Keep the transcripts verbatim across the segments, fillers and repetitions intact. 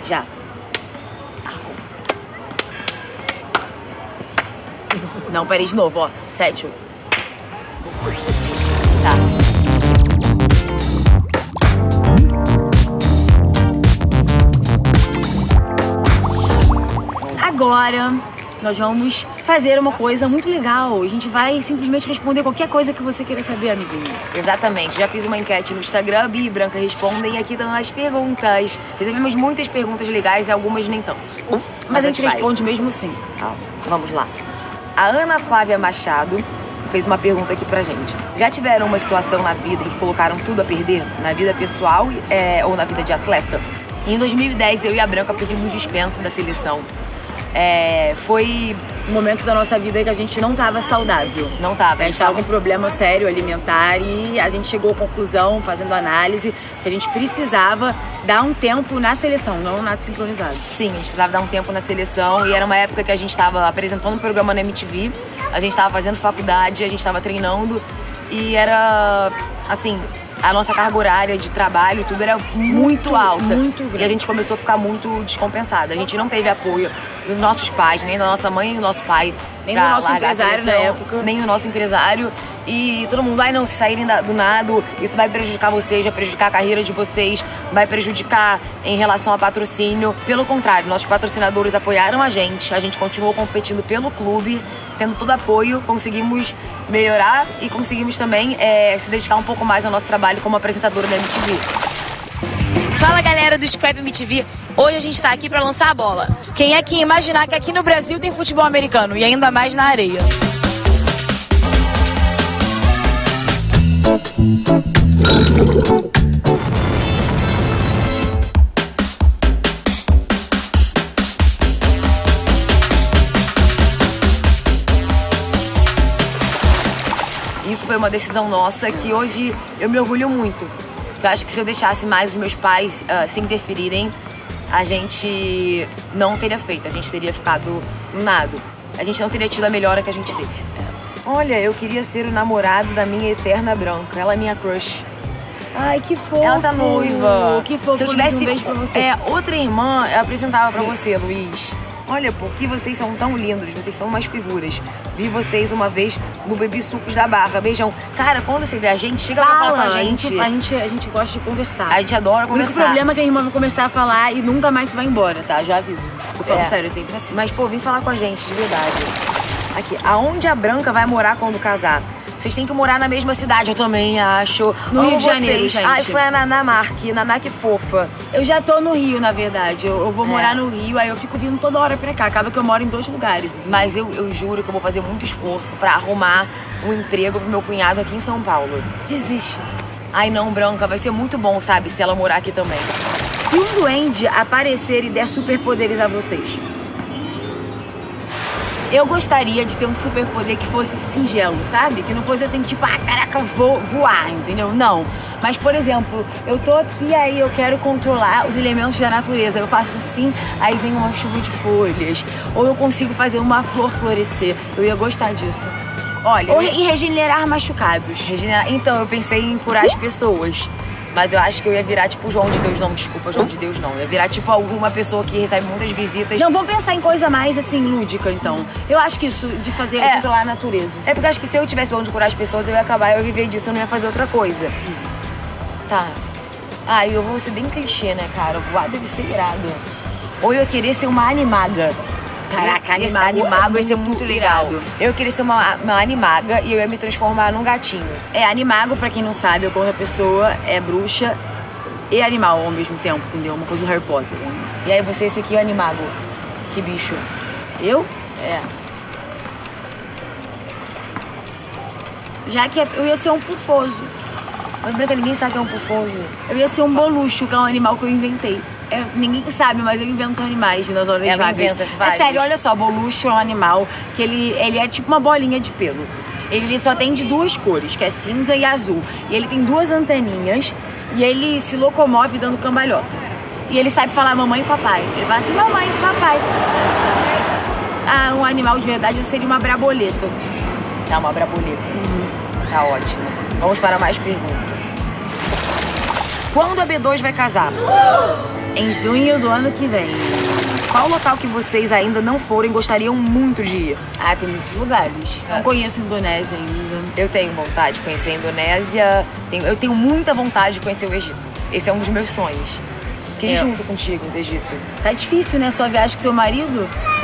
Já. Não, peraí de novo, ó. Sete. Tá. Agora, nós vamos fazer uma coisa muito legal. A gente vai simplesmente responder qualquer coisa que você queira saber, amiguinho. Exatamente. Já fiz uma enquete no Instagram, Bi e Branca respondem, e aqui estão as perguntas. Recebemos muitas perguntas legais e algumas nem tanto. Mas, Mas a gente vai. responde mesmo assim. Tá, vamos lá. A Ana Flávia Machado fez uma pergunta aqui pra gente. Já tiveram uma situação na vida em que colocaram tudo a perder? Na vida pessoal é, ou na vida de atleta? Em dois mil e dez, eu e a Branca pedimos dispensa da seleção. É, foi um momento da nossa vida que a gente não estava saudável. Não estava. A gente estava com um problema sério alimentar e a gente chegou à conclusão, fazendo análise, que a gente precisava dar um tempo na seleção, não nada sincronizado. Sim, a gente precisava dar um tempo na seleção e era uma época que a gente estava apresentando um programa na M T V, a gente estava fazendo faculdade, a gente estava treinando e era, assim, a nossa carga horária de trabalho, tudo era muito, muito alta. Muito grande. E a gente começou a ficar muito descompensada. A gente não teve apoio dos nossos pais, nem da nossa mãe e do nosso pai. Nem do nosso empresário na época. Nem do nosso empresário. E todo mundo, vai não, se saírem do nada, isso vai prejudicar vocês, vai prejudicar a carreira de vocês, vai prejudicar em relação a patrocínio. Pelo contrário, nossos patrocinadores apoiaram a gente, a gente continuou competindo pelo clube, tendo todo apoio, conseguimos melhorar e conseguimos também é, se dedicar um pouco mais ao nosso trabalho como apresentadora da M T V. Fala, galera do Scrap M T V. Hoje a gente tá aqui pra lançar a bola. Quem é que ia imaginar que aqui no Brasil tem futebol americano e ainda mais na areia? Isso foi uma decisão nossa que hoje eu me orgulho muito. Eu acho que se eu deixasse mais os meus pais uh, se interferirem, a gente não teria feito, a gente teria ficado no nada. A gente não teria tido a melhora que a gente teve. Olha, eu queria ser o namorado da minha eterna Branca. Ela é minha crush. Ai, que fofo. Ela tá noiva. Que fofo. Se eu tivesse um beijo pra você. É, outra irmã, eu apresentava pra você, Luiz. Olha, porque vocês são tão lindos, vocês são umas figuras. Vi vocês uma vez no Bebi Sucos da Barra. Beijão. Cara, quando você vê a gente, chega pra falar com a gente. A gente, a gente gosta de conversar. A gente adora conversar. O único problema é que a irmã vai começar a falar e nunca mais se vai embora, tá? Já aviso. Tô falando é. sério, é sempre assim. Mas, pô, vem falar com a gente, de verdade. Aqui, aonde a Branca vai morar quando casar? Vocês têm que morar na mesma cidade, eu também acho. No Amo Rio de Janeiro, vocês. gente. Ai, foi a Naná Marque, Naná que fofa. Eu já tô no Rio, na verdade. Eu, eu vou É. morar no Rio, aí eu fico vindo toda hora pra cá. Acaba que eu moro em dois lugares. Mas eu, eu juro que eu vou fazer muito esforço pra arrumar um emprego pro meu cunhado aqui em São Paulo. Desiste. Ai, não, Branca, vai ser muito bom, sabe, se ela morar aqui também. Se um duende aparecer e der superpoderes a vocês, eu gostaria de ter um superpoder que fosse singelo, sabe? Que não fosse assim, tipo, ah, caraca, eu vou voar, entendeu? Não. Mas, por exemplo, eu tô aqui, aí eu quero controlar os elementos da natureza. Eu faço assim, aí vem uma chuva de folhas. Ou eu consigo fazer uma flor florescer. Eu ia gostar disso. Olha, Ou eu... em regenerar machucados. Regenerar... Então, eu pensei em curar as pessoas. Mas eu acho que eu ia virar tipo João de Deus, não, desculpa, João de Deus não. Eu ia virar tipo alguma pessoa que recebe muitas visitas. Não, vamos pensar em coisa mais assim, lúdica, então. Eu acho que isso de fazer É. controlar a natureza. É porque eu acho que se eu tivesse onde curar as pessoas, eu ia acabar, eu ia viver disso, eu não ia fazer outra coisa. Hum. Tá. Ah, eu vou ser bem clichê, né, cara? Voar deve ser irado. Ou eu ia querer ser uma animaga. Caraca, Esse animago, animago ia ser muito muito legal. irado. Eu queria ser uma, uma animaga e eu ia me transformar num gatinho. É, animago, pra quem não sabe, é quando a pessoa é bruxa e animal ao mesmo tempo, entendeu? Uma coisa do Harry Potter. E aí você, esse aqui é o animago. Que bicho. Eu? É. Já que é- eu ia ser um pufoso. Mas Branca, ninguém sabe que é um pufoso. Eu ia ser um bolucho, que é um animal que eu inventei. É, ninguém sabe, mas eu invento animais nas horas Ela vagas. inventa vários. É sério, olha só, bolucho é um animal que ele, ele é tipo uma bolinha de pelo. Ele só tem de duas cores, que é cinza e azul. E ele tem duas anteninhas e ele se locomove dando cambalhota. E ele sabe falar mamãe e papai. Ele fala assim, mamãe e papai. Ah, um animal de verdade eu seria uma braboleta. Tá, uma braboleta. Tá ótimo. Vamos para mais perguntas. Quando a B dois vai casar? Em junho do ano que vem. Qual local que vocês ainda não foram e gostariam muito de ir? Ah, tem muitos lugares. Não conheço a Indonésia ainda. Eu tenho vontade de conhecer a Indonésia. Tenho- Eu tenho muita vontade de conhecer o Egito. Esse é um dos meus sonhos. Quem É. junto contigo no Egito? Tá difícil, né? Sua viagem com seu marido?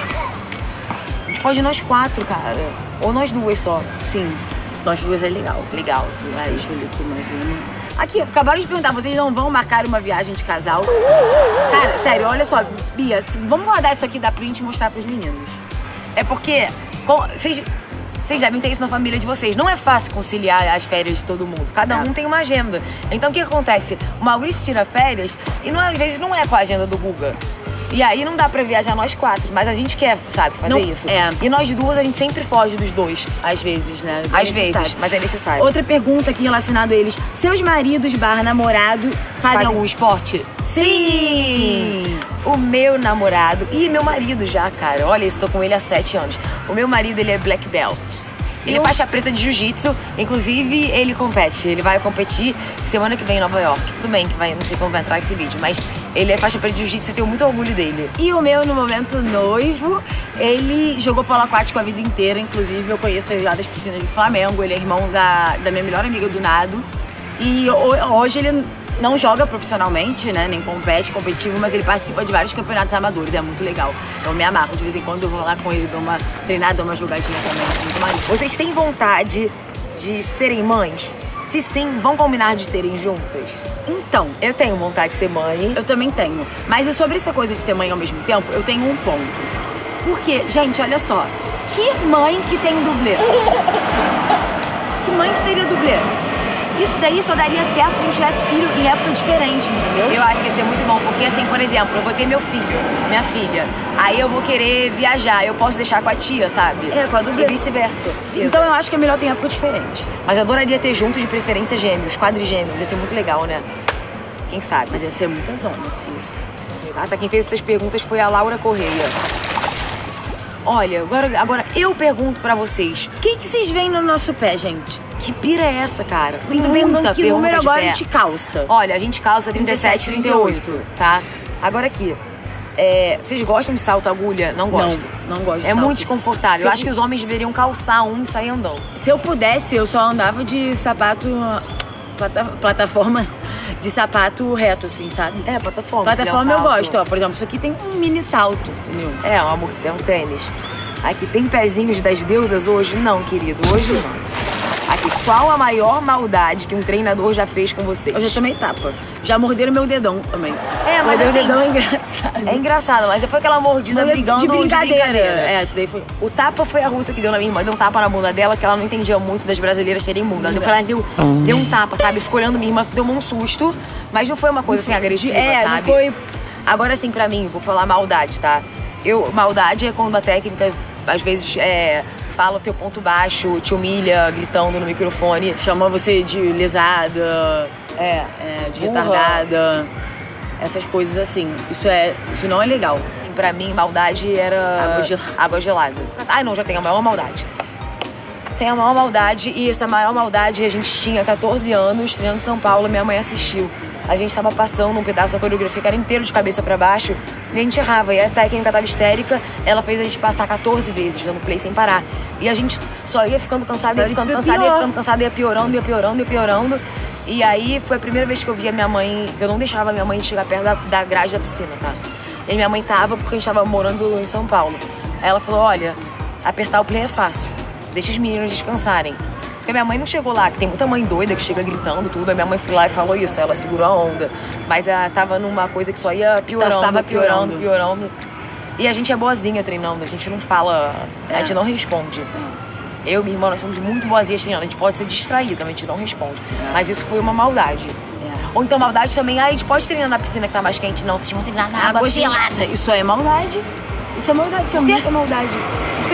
A gente pode ir nós quatro, cara. Ou nós duas só. Sim. Nós duas é legal. Legal. Vai, deixa eu ler aqui mais uma. Aqui, acabaram de perguntar, vocês não vão marcar uma viagem de casal? Cara, sério, olha só, Bia, se- vamos guardar isso aqui da print e mostrar pros meninos. É porque com- vocês vocês devem ter isso na família de vocês. Não é fácil conciliar as férias de todo mundo. Cada É. um tem uma agenda. Então o que acontece? O Maurício tira férias e não, às vezes não é com a agenda do Guga. E aí não dá pra viajar nós quatro, mas a gente quer, sabe, fazer Não- isso. é. E nós duas, a gente sempre foge dos dois. Às vezes, né? Às necessário. vezes, mas é necessário. Outra pergunta aqui relacionada a eles. Seus maridos barra namorado fazem... Fazem algum esporte? Sim! O meu namorado e meu marido já, cara. Olha, eu estou com ele há sete anos. O meu marido, ele é black belt. Ele é Eu- faixa preta de jiu-jitsu. Inclusive, ele compete. Ele vai competir semana que vem em Nova York. Tudo bem que vai, não sei como vai entrar esse vídeo, mas ele é faixa preta de jiu-jitsu e eu tenho muito orgulho dele. E o meu, no momento noivo, ele jogou polo aquático a vida inteira. Inclusive, eu conheço ele lá das piscinas do Flamengo. Ele é irmão da, da minha melhor amiga do nado. E ho- hoje ele não joga profissionalmente, né? Nem compete, competitivo, mas ele participa de vários campeonatos amadores. É muito legal. Então, eu me amarro. De vez em quando eu vou lá com ele, dou uma treinada, dou uma jogadinha também. É muito maneiro. Vocês têm vontade de serem mães? Se sim, vão combinar de terem juntas? Então, Eu tenho vontade de ser mãe. eu também tenho. Mas e sobre essa coisa de ser mãe ao mesmo tempo, eu tenho um ponto. Porque, gente, olha só. Que mãe que tem dublê? Que mãe que teria dublê? Isso daí só daria certo se a gente tivesse filho em época diferente, entendeu? Eu acho que ia ser muito bom, porque assim, por exemplo, eu vou ter meu filho, minha filha, aí eu vou querer viajar, eu posso deixar com a tia, sabe? É, com a dublê. E vice-versa. Então eu acho que é melhor ter época diferente. Mas eu adoraria ter juntos, de preferência, gêmeos, quadrigêmeos, ia ser muito legal, né? Quem sabe? Mas ia ser muita zona, cis. Ah, tá, quem fez essas perguntas foi a Laura Correia. Olha, agora, agora eu pergunto pra vocês, O que, que vocês veem no nosso pé, gente? que pira é essa, cara? Tem Muita perguntando que pergunta número de agora pé. a gente calça. Olha, a gente calça trinta e sete, trinta e oito, tá? Agora aqui, é, vocês gostam de salto agulha? Não gosto. Não, não gosto de É salto. muito desconfortável. Se Eu eu- acho que os homens deveriam calçar um e sair andando. Se eu pudesse, eu só andava de sapato... plata- plataforma de sapato reto, assim, sabe? É, plataforma. Plataforma se der eu um salto. gosto, ó. Por exemplo, isso aqui tem um mini salto, entendeu? É, um amor, é um tênis. Aqui, tem pezinhos das deusas hoje? Não, querido, hoje não. Aqui, qual a maior maldade que um treinador já fez com vocês? Eu já tomei tapa. Já morderam meu dedão também. É, mas Morder assim, o dedão é engraçado. É engraçado, mas foi aquela mordida Mas é brigando de brincadeira. É. É, isso daí foi... O tapa foi a russa que deu na minha irmã. Deu um tapa na bunda dela, que ela não entendia muito das brasileiras terem bunda. Ela deu, ela deu, deu um tapa, sabe? Ficou olhando minha irmã, deu um susto. Mas não foi uma coisa assim agressiva, É, sabe? não foi... Agora sim, pra mim, vou falar maldade, tá? Eu, maldade é quando a técnica, às vezes, é, fala o teu ponto baixo, te humilha, gritando no microfone. Chama você de lesada, É, é, de burra. retardada, essas coisas assim. Isso, é, isso não é legal. Pra mim, maldade era... Água gelada. Água gelada. Ai, não, já tem a maior maldade. Tem a maior maldade, e essa maior maldade, a gente tinha catorze anos, treinando em São Paulo, minha mãe assistiu. A gente tava passando um pedaço da coreografia, que era inteiro de cabeça pra baixo, e a gente errava. E a técnica tava histérica, ela fez a gente passar catorze vezes, dando play sem parar. E a gente só ia ficando cansada, ia Sabe, ficando pior. cansada, ia ficando cansada, ia piorando, ia piorando, ia piorando. E aí foi a primeira vez que eu vi a minha mãe, eu não deixava a minha mãe chegar perto da, da grade da piscina, tá? E minha mãe tava, porque a gente tava morando em São Paulo. Aí ela falou, olha, apertar o play é fácil, deixa os meninos descansarem. Só que a minha mãe não chegou lá, que tem muita mãe doida que chega gritando tudo. A minha mãe foi lá e falou isso, ela segurou a onda. Mas ela tava numa coisa que só ia piorando, Tava piorando, piorando. piorando. E a gente é boazinha treinando, a gente não fala, a gente não responde. Eu e minha irmã, nós somos muito boazinhas treinando, a gente pode ser distraída, mas a gente não responde. Mas isso foi uma maldade. Ou então maldade também, ah, a gente pode treinar na piscina que tá mais quente, não, vocês vão treinar na água gelada. Isso é maldade. Isso é maldade, isso é Por quê? muita maldade. Porque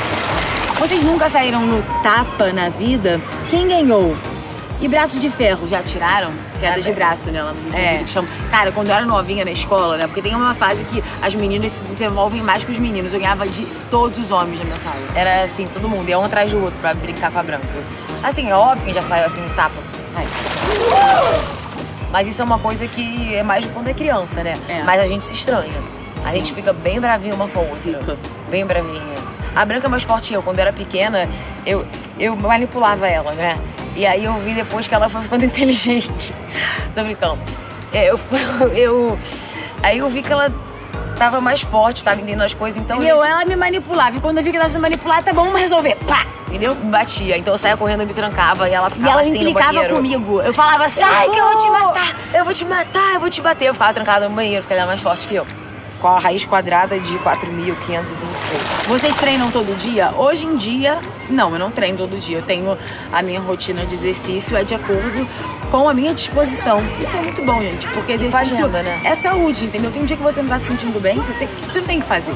vocês nunca saíram no tapa na vida? Quem ganhou? E braço de ferro, já tiraram? Queda de braço, né? Lá no É. que chamam. Cara, quando eu era novinha na escola, né? Porque tem uma fase que as meninas se desenvolvem mais que os meninos. Eu ganhava de todos os homens da minha sala. Era assim, todo mundo ia um atrás do outro pra brincar com a Branca. Assim, é óbvio que já saiu assim no tapa. Ai. Mas isso é uma coisa que é mais de quando é criança, né? É. Mas a gente se estranha. A Sim. gente fica bem bravinha uma com a outra. Fica. Bem bravinha. A Branca é mais forte que eu. Quando eu era pequena, eu, eu manipulava ela, né? E aí eu vi depois que ela foi ficando inteligente. Tô brincando. É, eu, eu, aí eu vi que ela tava mais forte, tava entendendo as coisas, então... Entendeu? eu- Ela me manipulava. E quando eu vi que ela se manipulava, tá bom, vamos resolver. Pá! Entendeu? me batia. Então eu saía correndo, eu me trancava e ela E ficava ela assim no implicava banheiro. comigo. Eu falava, sai que eu vou te matar. Eu vou te matar, eu vou te bater. Eu ficava trancada no banheiro, porque ela é mais forte que eu. Qual a raiz quadrada de quatro mil quinhentos e vinte e seis? Vocês treinam todo dia? Hoje em dia, não, eu não treino todo dia. Eu tenho a minha rotina de exercício, é de acordo com a minha disposição. Isso é muito bom, gente, porque com a exercício agenda, né? é saúde, entendeu? Tem um dia que você não tá se sentindo bem, você, tem, você não tem que fazer.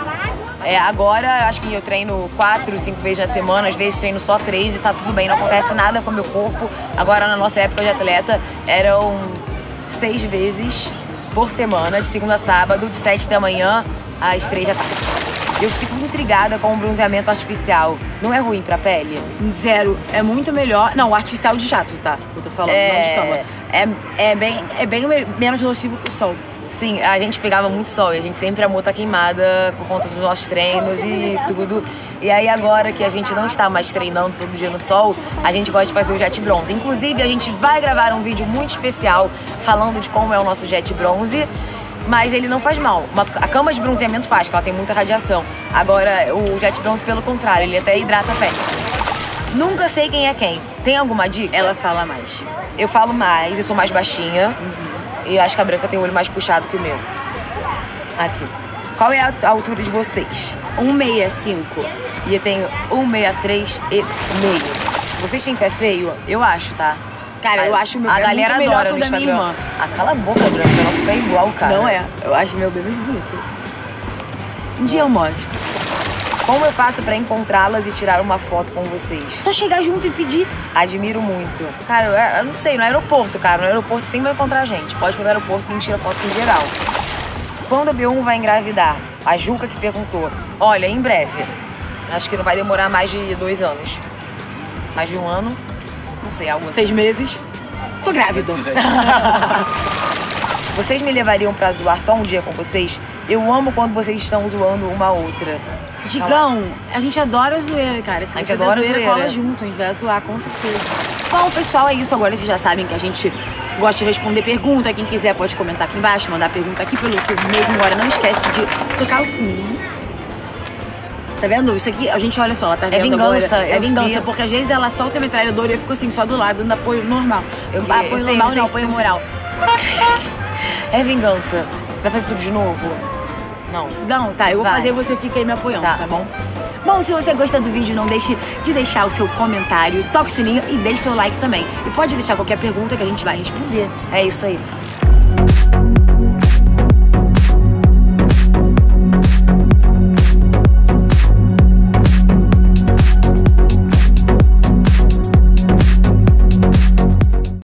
É, agora acho que eu treino quatro, cinco vezes na semana, às vezes treino só três e tá tudo bem, não acontece nada com o meu corpo. Agora na nossa época de atleta eram seis vezes por semana, de segunda a sábado, de sete da manhã às três da tarde. Eu fico muito intrigada com o bronzeamento artificial. Não é ruim pra pele? Zero, é muito melhor. Não, o artificial de jato, tá? Eu tô falando, É. não de cama. É, é bem, é bem me- menos nocivo que o sol. Sim, a gente pegava muito sol e a gente sempre amou estar queimada por conta dos nossos treinos e tudo. E aí agora que a gente não está mais treinando todo dia no sol, a gente gosta de fazer o jet bronze. Inclusive a gente vai gravar um vídeo muito especial falando de como é o nosso jet bronze, mas ele não faz mal. Uma- a cama de bronzeamento faz, porque ela tem muita radiação. Agora o jet bronze pelo contrário, ele até hidrata a pele. Nunca sei quem é quem. Tem alguma dica? Ela fala mais. Eu falo mais, eu sou mais baixinha. E eu acho que a Branca tem o olho mais puxado que o meu. Aqui. Qual é a a altura de vocês? um sessenta e cinco. E eu tenho um sessenta e três e meio. Vocês têm pé feio? Eu acho, tá? Cara, eu A- acho o meu A pé galera muito melhor adora que no o da minha Instagram. irmã. Ah, cala a boca, Branca. Nosso pé é igual, cara. Não é. Eu acho meu bem mais bonito. Um dia eu mostro. Como eu faço pra encontrá-las e tirar uma foto com vocês? Só chegar junto e pedir. Admiro muito. Cara, eu, eu não sei, no aeroporto, cara. No aeroporto você sempre vai encontrar a gente. Pode ir pro aeroporto que a gente tira foto em geral. Quando a B um vai engravidar? A Juca que perguntou. Olha, em breve. Acho que não vai demorar mais de dois anos. Mais de um ano? Não sei, algo assim. Seis meses. Tô grávida. Vocês me levariam pra zoar só um dia com vocês? Eu amo quando vocês estão zoando uma outra. Digão, a gente adora zoeira, cara. Se A gente você adora der zoeira, zoeira. cola junto. A gente vai zoar, com certeza. Bom, pessoal, é isso. Agora vocês já sabem que a gente gosta de responder pergunta. Quem quiser pode comentar aqui embaixo, mandar pergunta aqui pelo YouTube mesmo. Agora não esquece de tocar o sininho. Tá vendo? Isso aqui, a gente, olha só, ela tá É vendo vingança, agora. É eu vingança, vi. porque às vezes ela solta a metralhadora e eu fico assim, só do lado, dando apoio normal. Eu vi, apoio eu sei, normal eu sei, não, eu sei, apoio eu sei. moral. É vingança. Vai fazer tudo de novo? Não. Não, tá, eu vou Vai. fazer e você fica aí me apoiando, Tá. tá bom? Bom, se você gostou do vídeo, não deixe de deixar o seu comentário, toque o sininho e deixe seu like também. E pode deixar qualquer pergunta que a gente vai responder. É isso aí.